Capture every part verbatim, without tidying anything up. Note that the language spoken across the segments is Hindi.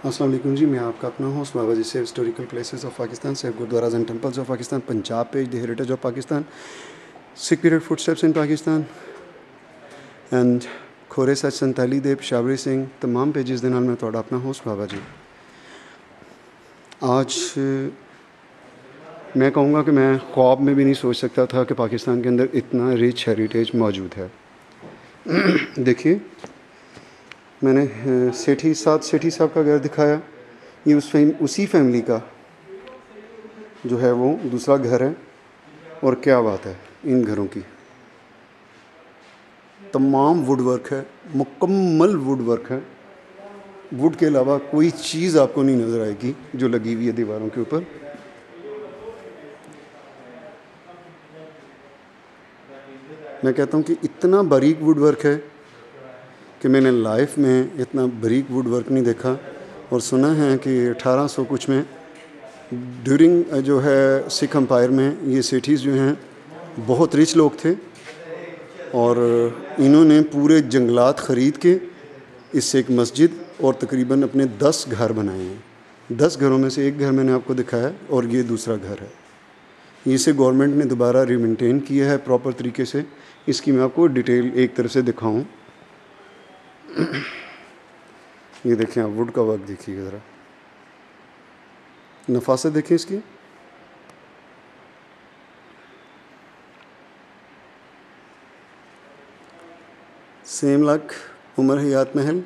अस्सलाम वालेकुम जी, मैं आपका अपना होस्ट बाबा जी से हिस्टोरिकल प्लेसेस ऑफ पाकिस्तान से gurdwaras and temples of Pakistan, Punjab page the heritage of Pakistan, Sikh period footsteps in Pakistan and खोरे सच संताली दे पेशावरी सिंह तमाम पेजेस दे नाल मैं तुहाडा अपना होस्ट बाबा जी। आज मैं कहूँगा कि मैं ख्वाब में भी नहीं सोच सकता था कि पाकिस्तान के अंदर इतना रिच हेरिटेज मौजूद है। देखिए, मैंने सेठी साहब सेठी साहब का घर दिखाया। ये उस फैम उसी फैमिली का जो है वो दूसरा घर है। और क्या बात है इन घरों की, तमाम वुड वर्क है, मुकम्मल वुड वर्क है। वुड के अलावा कोई चीज़ आपको नहीं नज़र आएगी जो लगी हुई है दीवारों के ऊपर। मैं कहता हूँ कि इतना बारीक वुड वर्क है कि मैंने लाइफ में इतना बारीक वुड वर्क नहीं देखा। और सुना है कि अठारह सौ कुछ में ड्यूरिंग जो है सिख अम्पायर में ये सिटीज़ जो हैं बहुत रिच लोग थे और इन्होंने पूरे जंगलात ख़रीद के इससे एक मस्जिद और तकरीबन अपने दस घर बनाए हैं। दस घरों में से एक घर मैंने आपको दिखाया और ये दूसरा घर है। इसे गवर्नमेंट ने दोबारा रिमेंटेन किया है प्रॉपर तरीके से। इसकी मैं आपको डिटेल एक तरफ से दिखाऊं। ये देखें, आप वुड का वर्क देखिए ज़रा, नफासत देखें इसकी। सेम लाख उमर हयात महल,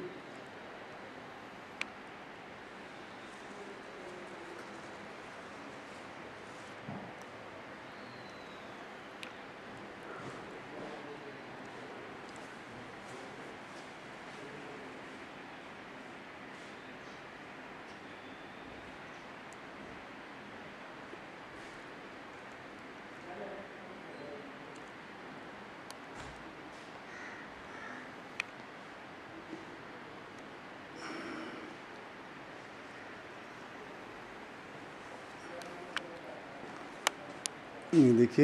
ये देखिए,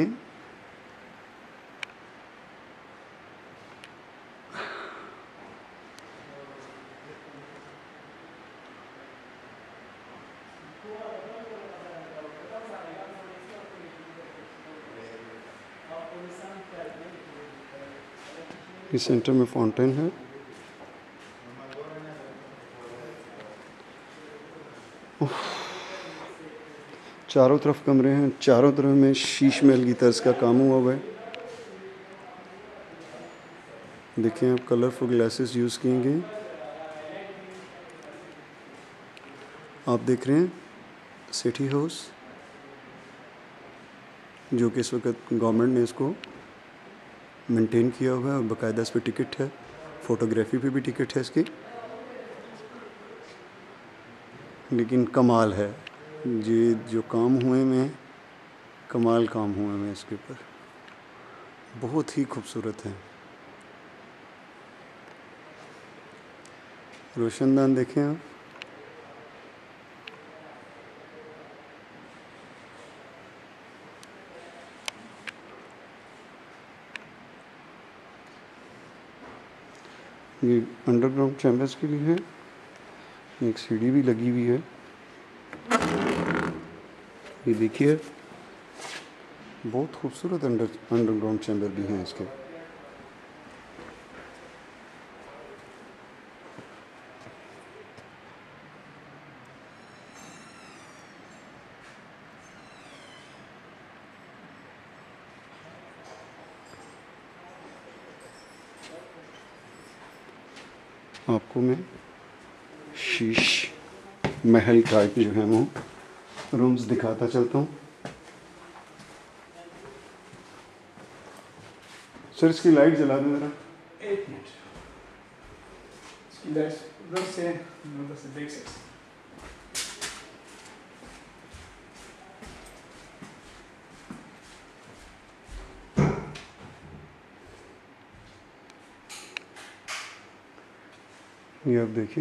इस सेंटर में फाउंटेन है। चारों तरफ कमरे हैं, चारों तरफ में शीश महल की तर्ज का काम हुआ हुआ है। देखें आप, कलरफुल ग्लासेस यूज़ किए गए। आप देख रहे हैं सिटी हाउस, जो कि इस वक्त गवर्नमेंट ने इसको मेंटेन किया हुआ है और बाकायदा इस पर टिकट है, फ़ोटोग्राफी पे भी टिकट है इसकी। लेकिन कमाल है, ये जो काम हुए में कमाल काम हुए में इसके ऊपर, बहुत ही खूबसूरत है। रोशनदान देखें आप, ये अंडरग्राउंड चैम्बर्स के लिए है। एक सीढ़ी भी लगी हुई है। ये देखिए, बहुत खूबसूरत अंडर अंडरग्राउंड चैम्बर भी हैं इसके। आपको मैं शीश महल टाइप जो है वो रूम्स दिखाता चलता हूँ। सर, इसकी लाइट जला दो ज़रा। एक मिनट, इसकी लाइट उधर से उधर से देख सकते। ये आप देखिए,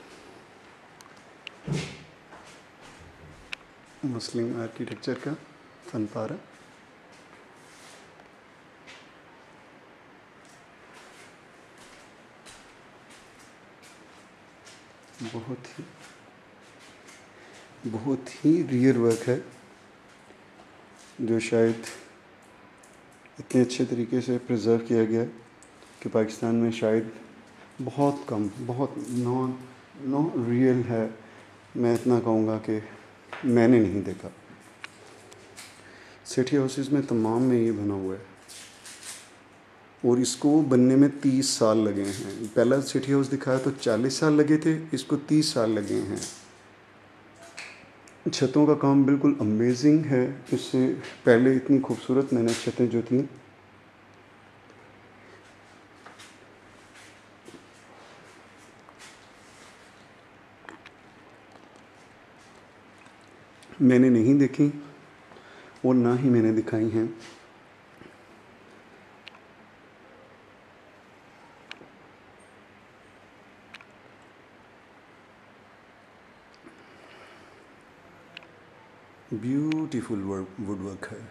मुस्लिम आर्किटेक्चर का फनपारा। बहुत ही बहुत ही रेयर वर्क है जो शायद इतने अच्छे तरीके से प्रिजर्व किया गया है कि पाकिस्तान में शायद बहुत कम, बहुत नॉन नो रियल है। मैं इतना कहूँगा कि मैंने नहीं देखा। सेठी हाउसेस में तमाम में ये बना हुआ है और इसको बनने में तीस साल लगे हैं। पहला सेठी हाउस दिखाया तो चालीस साल लगे थे, इसको तीस साल लगे हैं। छतों का काम बिल्कुल अमेजिंग है। इससे पहले इतनी खूबसूरत मैंने छतें जो थी मैंने नहीं देखी और ना ही मैंने दिखाई हैं। ब्यूटीफुल वुड वर्क है।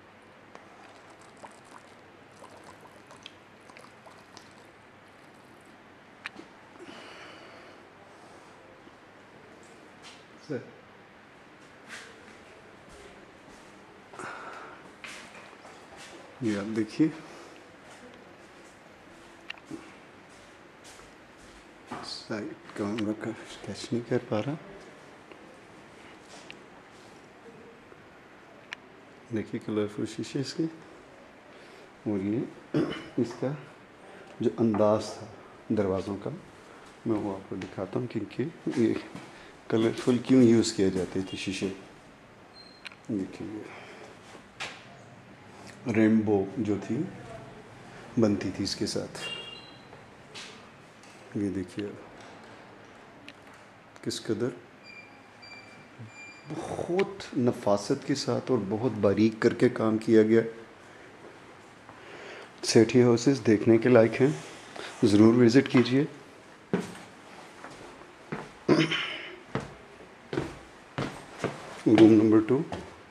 सर ये आप देखिए, साइड कैमरा का स्केच नहीं कर पा रहा। देखिए कलरफुल शीशे इसके, और ये इसका जो अंदाज़ था दरवाज़ों का मैं वो आपको दिखाता हूँ क्योंकि ये कलरफुल क्यों यूज़ किए जाते थे शीशे। देखिए रेनबो जो थी बनती थी इसके साथ। ये देखिए किस कदर बहुत नफासत के साथ और बहुत बारीक करके काम किया गया। सेठी हाउसेस देखने के लायक हैं, ज़रूर विज़िट कीजिए। रूम नंबर टू,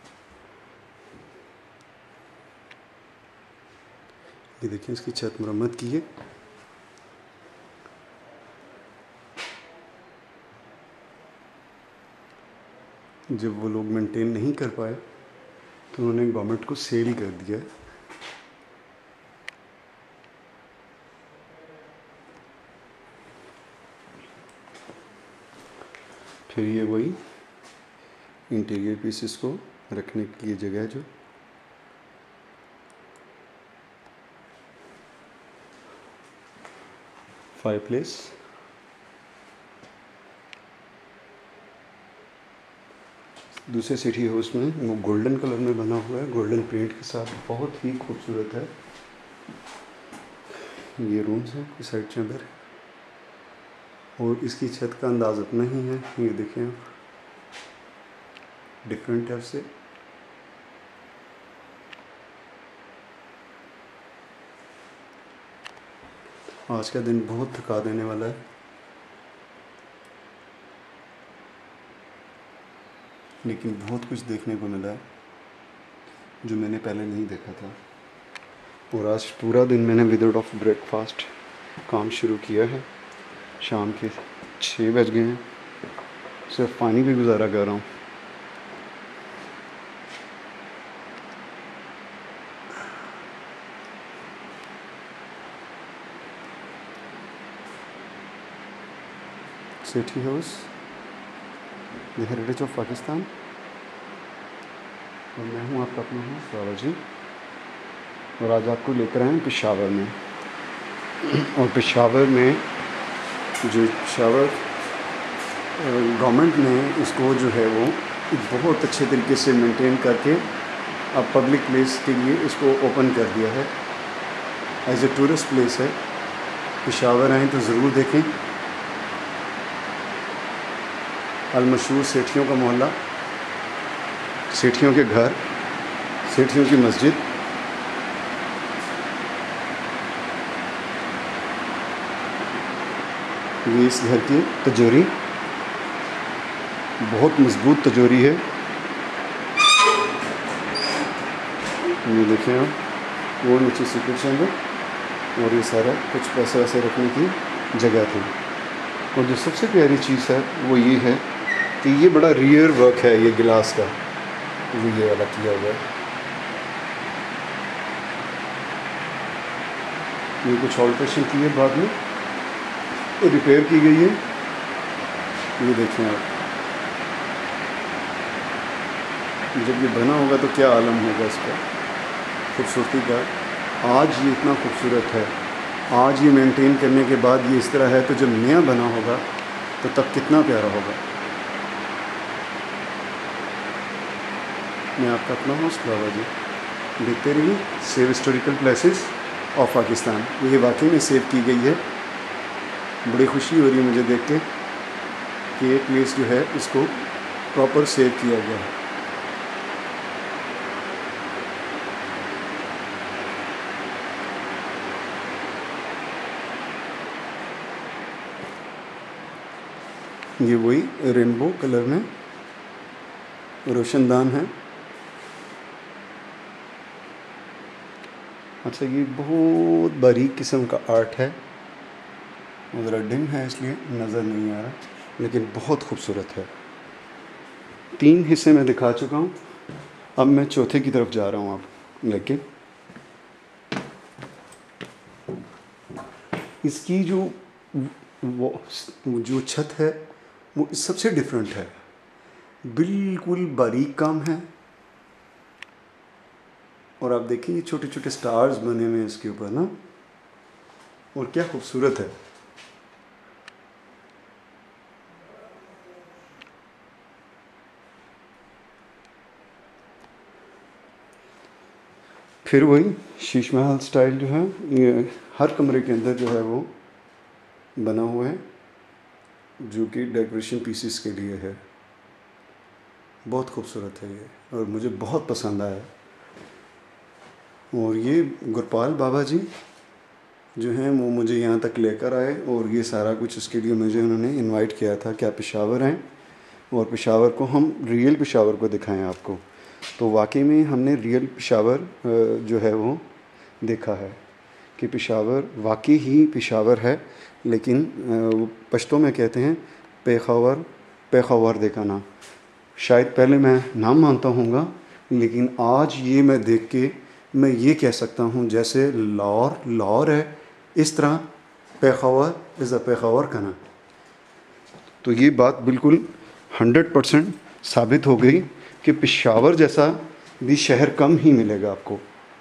ये देखिए इसकी छत मरम्मत की है। जब वो लोग मेंटेन नहीं कर पाए तो उन्होंने गवर्नमेंट को सेल कर दिया। फिर ये वही इंटीरियर पीसेस को रखने की ये जगह जो फायरप्लेस, दूसरे सिटी हाउस में वो गोल्डन कलर में बना हुआ है, गोल्डन पेंट के साथ, बहुत ही खूबसूरत है। ये रूम्स हैं, कोई साइड चैम्बर है और इसकी छत का अंदाज़ अपना ही है। ये देखें आप, डिफरेंट टाइप से। आज का दिन बहुत थका देने वाला है, लेकिन बहुत कुछ देखने को मिला है जो मैंने पहले नहीं देखा था। और आज पूरा दिन मैंने विदाउट ऑफ ब्रेकफास्ट काम शुरू किया है। शाम के छः बज गए हैं, सिर्फ पानी भी गुजारा कर रहा हूँ। City house, the heritage of Pakistan. और मैं हूँ आपका अपना हूँ सारा जी, और आज आपको लेकर आए हैं पेशावर में। और पेशावर में जो पेशावर गवर्नमेंट ने इसको जो है वो बहुत अच्छे तरीके से मेंटेन करके अब पब्लिक प्लेस के लिए इसको ओपन कर दिया है। एज ए टूरिस्ट प्लेस है। पेशावर आएँ तो ज़रूर देखें। अलमशहूर सेठियों का मोहल्ला, सेठियों के घर, सेठियों की मस्जिद। ये इस घर की तिजोरी, बहुत मजबूत तिजोरी है। ये देखें आप, वो नीचे सीक्रेट चैम्बर और ये सारा कुछ पैसे वैसे रखने की जगह थी। और जो सबसे प्यारी चीज़ है वो ये है तो ये बड़ा रियर वर्क है ये गिलास का, ये वाला किया हुआ है। ये कुछ ऑल्ट्रेशन की है, बाद में रिपेयर की गई है। ये देखें आप, जब ये बना होगा तो क्या आलम होगा इसका खूबसूरती का। आज ये इतना खूबसूरत है, आज ये मेंटेन करने के बाद ये इस तरह है, तो जब नया बना होगा तो तब कितना प्यारा होगा। मैं आपका अपना होस्ट बाबा जी, देखते रहिए save historical places of Pakistan. ये वाकई में सेव की गई है। बड़ी खुशी हो रही है मुझे देख के कि ये प्लेस जो है इसको प्रॉपर सेव किया गया है। ये वही रेनबो कलर में रोशनदान है। अच्छा, ये बहुत बारीक किस्म का आर्ट है, ज़रा डिम है इसलिए नज़र नहीं आ रहा, लेकिन बहुत खूबसूरत है। तीन हिस्से में दिखा चुका हूँ, अब मैं चौथे की तरफ जा रहा हूँ आप लेकिन इसकी जो वो जो छत है वो सबसे डिफरेंट है, बिल्कुल बारीक काम है। और आप देखिए ये छोटे छोटे स्टार्स बने हुए हैं इसके ऊपर ना, और क्या खूबसूरत है। फिर वही शीश महल स्टाइल जो है, ये हर कमरे के अंदर जो है वो बना हुआ है, जो कि डेकोरेशन पीसेस के लिए है। बहुत खूबसूरत है ये, और मुझे बहुत पसंद आया। और ये गुरपाल बाबा जी जो हैं वो मुझे यहाँ तक लेकर आए, और ये सारा कुछ इसके लिए मुझे उन्होंने इनवाइट किया था कि आप पेशावर हैं और पेशावर को हम रियल पेशावर को दिखाएं आपको। तो वाकई में हमने रियल पेशावर जो है वो देखा है कि पेशावर वाकई ही पेशावर है, लेकिन पश्तो में कहते हैं पेखावर पेखावर देखाना। शायद पहले मैं नाम मानता हूँगा, लेकिन आज ये मैं देख के मैं ये कह सकता हूँ जैसे लाहौर लाहौर है, इस तरह पेखावर इज़ अ पेखावर कहना। तो ये बात बिल्कुल हंड्रेड परसेंट साबित हो गई कि पेशावर जैसा भी शहर कम ही मिलेगा आपको।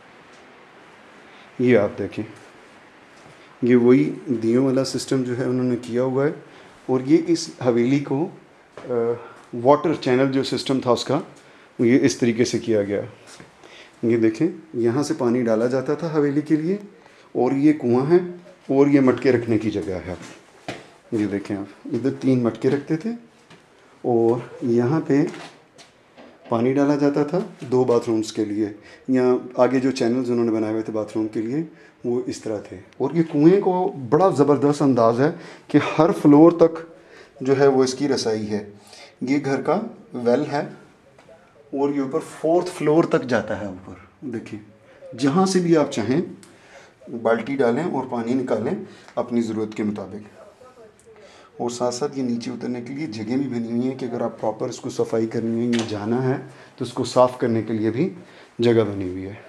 ये आप देखें, ये वही दियों वाला सिस्टम जो है उन्होंने किया हुआ है। और ये इस हवेली को वाटर चैनल जो सिस्टम था उसका, ये इस तरीके से किया गया। ये देखें, यहाँ से पानी डाला जाता था हवेली के लिए, और ये कुआं है, और ये मटके रखने की जगह है। ये देखें आप, इधर तीन मटके रखते थे, और यहाँ पे पानी डाला जाता था दो बाथरूम्स के लिए। यहाँ आगे जो चैनल्स उन्होंने बनाए हुए थे बाथरूम के लिए, वो इस तरह थे। और ये कुएं को बड़ा ज़बरदस्त अंदाज़ है कि हर फ्लोर तक जो है वो इसकी रसाई है। ये घर का वेल है, और ये ऊपर फोर्थ फ्लोर तक जाता है ऊपर। देखिए, जहाँ से भी आप चाहें बाल्टी डालें और पानी निकालें अपनी ज़रूरत के मुताबिक। और साथ साथ ये नीचे उतरने के लिए जगह भी बनी हुई है कि अगर आप प्रॉपर इसको सफाई करनी है या जाना है तो इसको साफ़ करने के लिए भी जगह बनी हुई है।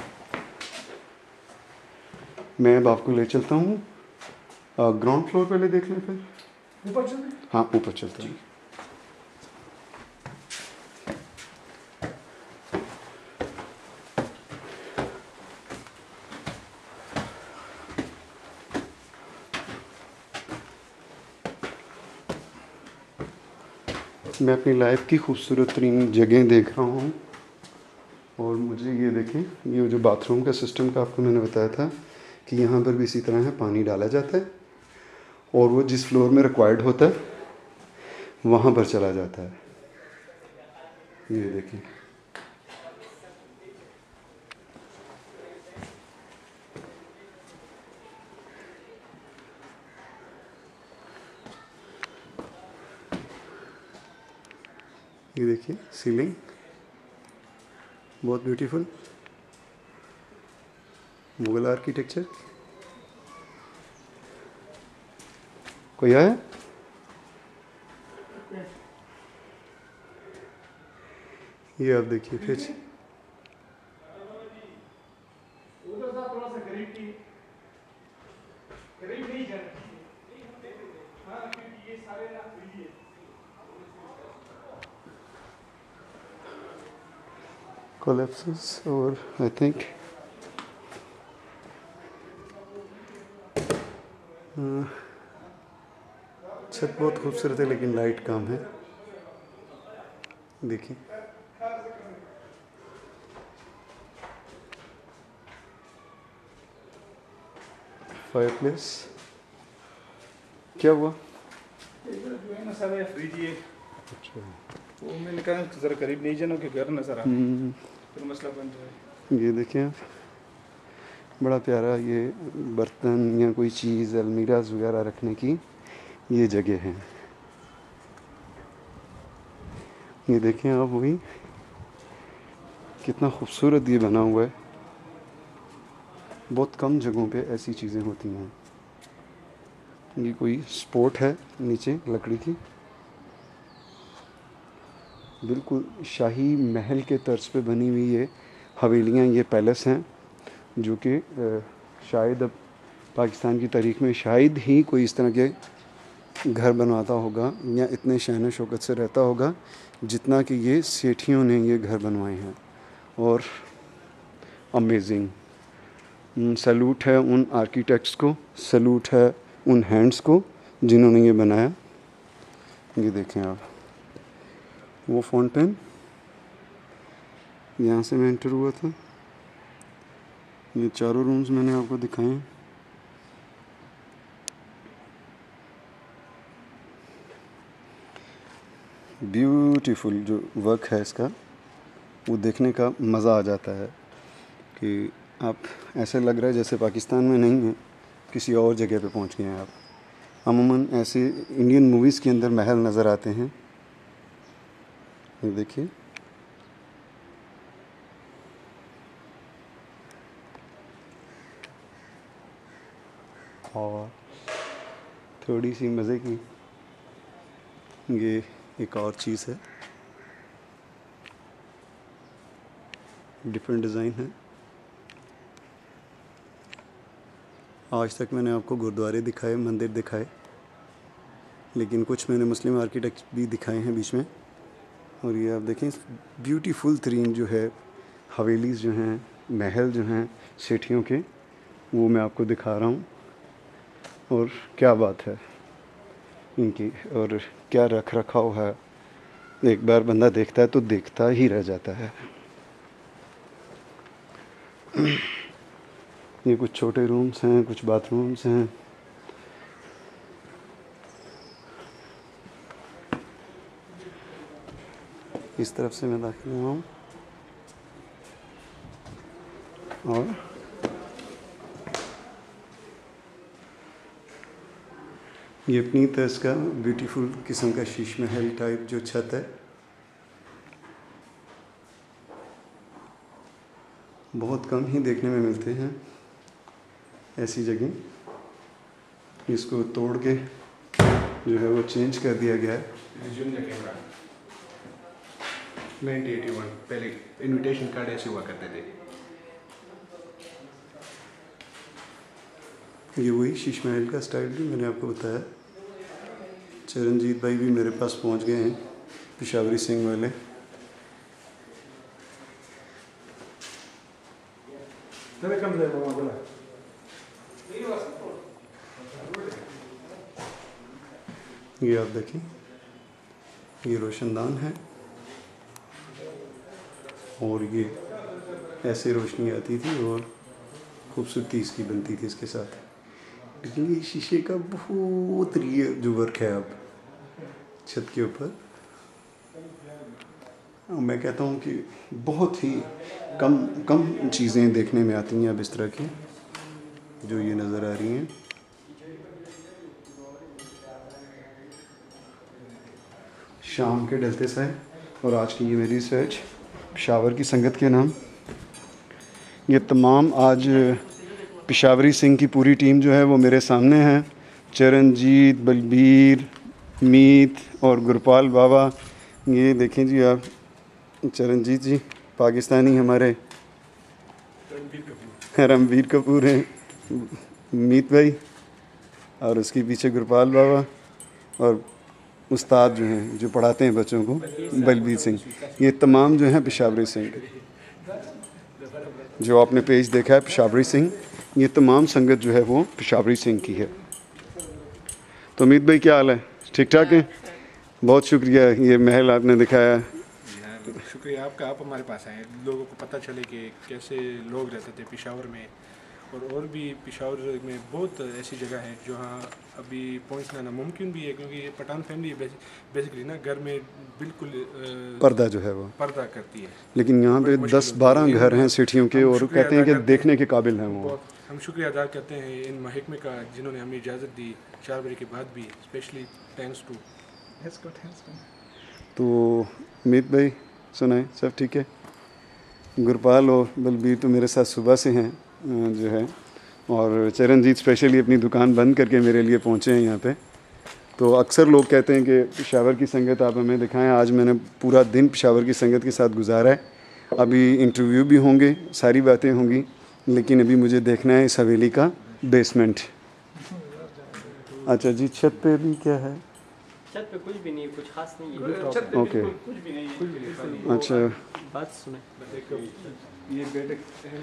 मैं अब आपको ले चलता हूँ ग्राउंड फ्लोर पहले देख लें, फिर ऊपर चलते? हाँ, ऊपर चलते हैं। मैं अपनी लाइफ की खूबसूरत तरीन जगह देख रहा हूँ, और मुझे ये देखें, ये जो बाथरूम का सिस्टम का आपको मैंने बताया था कि यहाँ पर भी इसी तरह है, पानी डाला जाता है और वो जिस फ्लोर में रिक्वायर्ड होता है वहाँ पर चला जाता है। ये देखिए, ये देखिए सीलिंग बहुत ब्यूटीफुल मुगल आर्किटेक्चर। कोई आया? ये आप देखिए फिर उधर सा थोड़ा सा करीब की करीब नहीं जाना। हाँ क्योंकि ये सारे ना फ्री है। collapses और आई थिंक छत बहुत खूबसूरत है लेकिन लाइट कम है। देखिए फायरप्लेस क्या हुआ? इधर जो है ना सारे फ्रिज है। अच्छा वो मैंने कहा जरा करीब नहीं जाना कि घर नजर आ फिर मसला बन जाए। ये देखें आप, बड़ा प्यारा ये बर्तन या कोई चीज़ अलमीराज वगैरह रखने की ये जगह है। ये देखें आप, वही कितना खूबसूरत ये बना हुआ है। बहुत कम जगहों पे ऐसी चीज़ें होती हैं। ये कोई स्पोर्ट है नीचे लकड़ी की, बिल्कुल शाही महल के तर्ज पे बनी हुई ये हवेलियाँ, ये पैलेस हैं जो कि शायद अब पाकिस्तान की तारीख़ में शायद ही कोई इस तरह के घर बनवाता होगा या इतने शान शौकत से रहता होगा जितना कि ये सेठियों ने ये घर बनवाए हैं। और अमेजिंग, सैल्यूट है उन आर्किटेक्ट्स को, सैल्यूट है उन हैंड्स को जिन्होंने ये बनाया। ये देखें आप, वो फाउंटेन यहाँ से मैं एंटर हुआ था। ये चारों रूम्स मैंने आपको दिखाए हैं। ब्यूटीफुल जो वर्क है इसका, वो देखने का मज़ा आ जाता है कि आप ऐसे लग रहा है जैसे पाकिस्तान में नहीं है, किसी और जगह पे पहुंच गए हैं आप। अमूमन ऐसे इंडियन मूवीज़ के अंदर महल नज़र आते हैं। ये देखिए, और थोड़ी सी मज़े की ये एक और चीज़ है, डिफरेंट डिज़ाइन है। आज तक मैंने आपको गुरुद्वारे दिखाए, मंदिर दिखाए, लेकिन कुछ मैंने मुस्लिम आर्किटेक्ट भी दिखाए हैं बीच में। और ये आप देखें, ब्यूटीफुल तरीन जो है हवेलीज़ जो हैं, महल जो हैं सेठियों के, वो मैं आपको दिखा रहा हूँ। और क्या बात है इनकी, और क्या रख रखाव है। एक बार बंदा देखता है तो देखता ही रह जाता है। ये कुछ छोटे रूम्स हैं, कुछ बाथरूम्स हैं। इस तरफ से मैं दाखिल हुआ हूँ और ये अपनी तर्ज का ब्यूटीफुल किस्म का शीश महल टाइप जो छत है, बहुत कम ही देखने में मिलते हैं ऐसी जगह। इसको तोड़ के जो है वो चेंज कर दिया गया है। नाइनटीन एटी वन पहले इनविटेशन कार्ड ऐसे हुआ करते थे। ये वही शीश महल का स्टाइल भी मैंने आपको बताया। चरणजीत भाई भी मेरे पास पहुंच गए हैं, पेशावरी सिंह वाले। ये आप देखिए, ये रोशनदान है और ये ऐसे रोशनी आती थी और खूबसूरती इसकी बनती थी इसके साथ। लेकिन ये शीशे का बहुत रियल जो वर्क है अब छत के ऊपर, मैं कहता हूँ कि बहुत ही कम कम चीज़ें देखने में आती हैं अब इस तरह की जो ये नज़र आ रही हैं। शाम के ढलते से और आज की ये मेरी रिसर्च पेशावर की संगत के नाम। ये तमाम आज पेशावरी सिंह की पूरी टीम जो है वो मेरे सामने है। चरणजीत, बलबीर, मीत और गुरपाल बाबा। ये देखें जी आप, चरणजीत जी पाकिस्तानी हमारे रणबीर कपूर रणबीर कपूर हैं, मीत भाई, और उसके पीछे गुरपाल बाबा, और उस्ताद जो हैं जो पढ़ाते हैं बच्चों को बलबीर सिंह। ये तमाम जो हैं पेशावरी सिंह, जो आपने पेज देखा है पेशावरी सिंह, ये तमाम संगत जो है वो पेशावरी सिंह की है। तो मीत भाई क्या हाल है, ठीक ठाक है? बहुत शुक्रिया, ये महल आपने दिखाया। शुक्रिया आपका, आप हमारे पास आए, लोगों को पता चले कि कैसे लोग रहते थे पेशावर में, और और भी पेशावर में बहुत ऐसी जगह है जहाँ अभी पहुँचना नामुमकिन भी है, क्योंकि ये पठान फैमिली बेसिकली ना घर में बिल्कुल पर्दा जो है वो पर्दा करती है। लेकिन यहाँ पे दस बारह घर हैं सिटियों के, और कहते हैं कि देखने के काबिल हैं वो। हम शुक्रिया अदा करते हैं इन महकमे का जिन्होंने हमें इजाज़त दी चार बजे के बाद भी, स्पेशली थैंक्स टू। तो मीत भाई सुनाए, सब ठीक है? गुरपाल और बलबीर तो मेरे साथ सुबह से हैं जो है, और चरणजीत स्पेशली अपनी दुकान बंद करके मेरे लिए पहुँचे हैं यहाँ पे। तो अक्सर लोग कहते हैं कि पेशावर की संगत आप हमें दिखाएं। आज मैंने पूरा दिन पेशावर की संगत के साथ गुजारा है। अभी इंटरव्यू भी होंगे, सारी बातें होंगी, लेकिन अभी मुझे देखना है इस हवेली का बेसमेंट। अच्छा जी, छत पे भी क्या है? छत पे कुछ भी नहीं, कुछ खास नहीं है। छत पे ओके। बिल्कुल कुछ भी नहीं है। अच्छा, बात सुने, ये बेड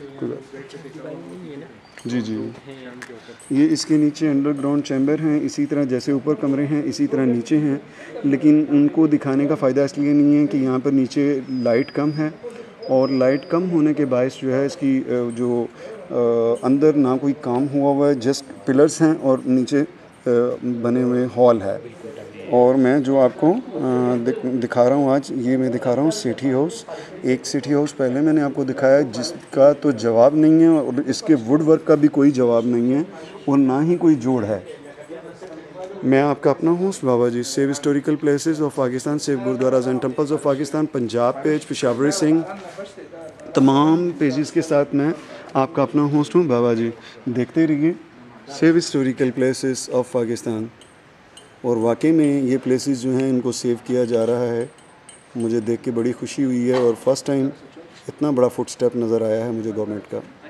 जी जी, ये इसके नीचे अंडरग्राउंड चैम्बर हैं, इसी तरह जैसे ऊपर कमरे हैं इसी तरह नीचे हैं, लेकिन उनको दिखाने का फ़ायदा इसलिए नहीं है कि यहाँ पर नीचे लाइट कम है, और लाइट कम होने के बायस जो है इसकी जो अंदर ना कोई काम हुआ हुआ है, जस्ट पिलर्स हैं और नीचे बने हुए हॉल है। और मैं जो आपको दिखा रहा हूँ आज, ये मैं दिखा रहा हूँ सिटी हाउस। एक सिटी हाउस पहले मैंने आपको दिखाया जिसका तो जवाब नहीं है, और इसके वुड वर्क का भी कोई जवाब नहीं है, और ना ही कोई जोड़ है। मैं आपका अपना host Baba ji, save historical places of Pakistan, save gurdwaras and temples of Pakistan, Punjab page, Peshawari Singh, तमाम पेजेस के साथ मैं आपका अपना होस्ट हूँ बाबा जी। देखते रहिए save historical places of Pakistan. और वाकई में ये प्लेसेस जो हैं इनको सेव किया जा रहा है, मुझे देख के बड़ी खुशी हुई है, और फर्स्ट टाइम इतना बड़ा फुटस्टेप नज़र आया है मुझे गवर्नमेंट का।